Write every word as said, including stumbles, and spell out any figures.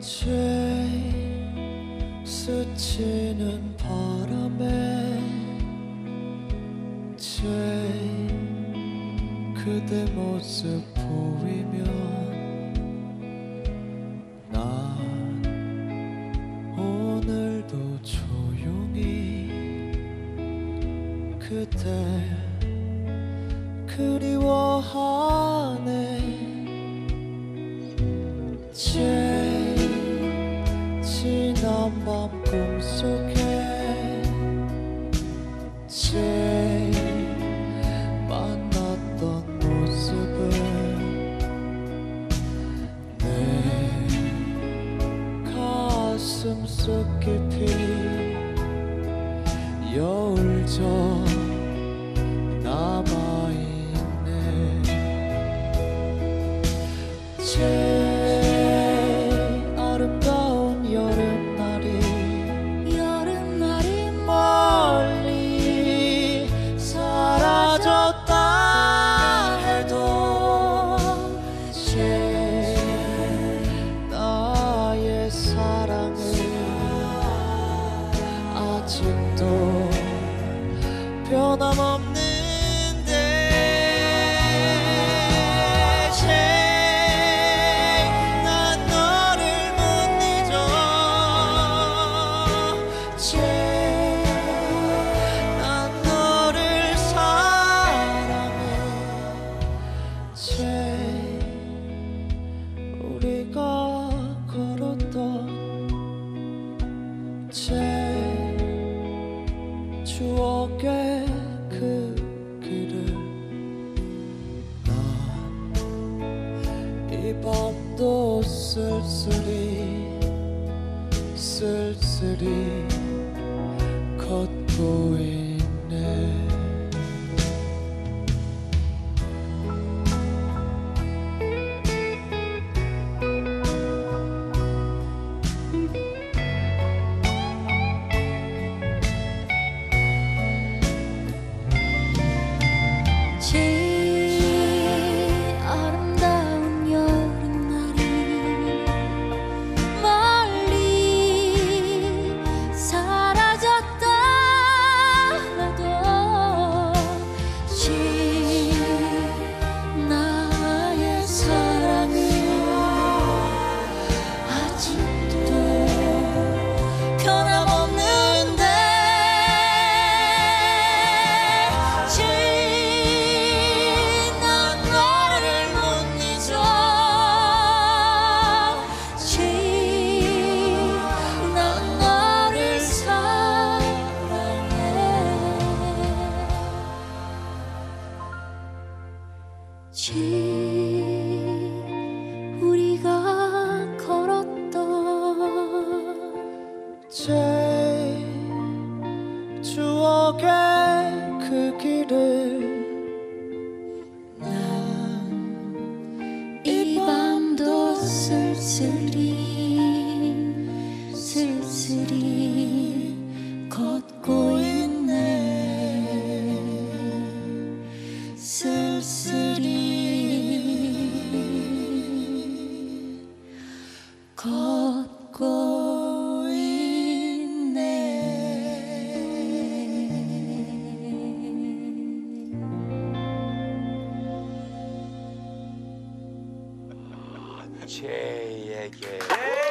제일 스치는 바람에 제일 그대 모습 보이면 난 오늘도 조용히 그대 그리워하네. 제일 지난 밤 꿈속에 제일 만났던 모습을 내 가슴 속 깊이 여울져 남아있네. 제일 아름다운 여름날이 여름날이 멀리 사라졌다 해도 제일 나의 사랑은 아직도 변함없는데 제일 난 너를 못 잊어. 제일 난 너를 사랑해. 제일 우리가 걸었던 제일 추억의 그 길을 난 이 밤도 쓸쓸히 쓸쓸히 걷고 있네. 제일 아름다운 여름날이 멀리 사라졌다 해도 제일 나의 사랑은 아직도 변함없는데 제일 우리가 걸었던 제일 추억의 그 길을 이 밤도 쓸쓸히 쓸쓸히 걷고 있네. 쓸쓸히 걷고 있네. 제이에게